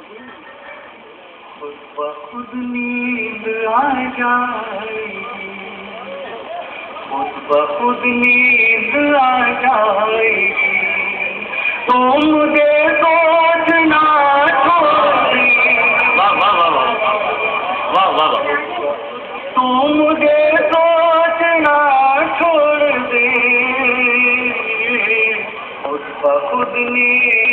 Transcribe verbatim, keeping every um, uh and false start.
खुद ब खुद नींद आ जाएगी, खुद ब खुद नींद आ जाएगी। तो मुझे सोचना छोड़ दे, वाह वाह वाह वाह वाह वाह। तो मुझे सोचना छोड़ दे, खुद ब खुद नींद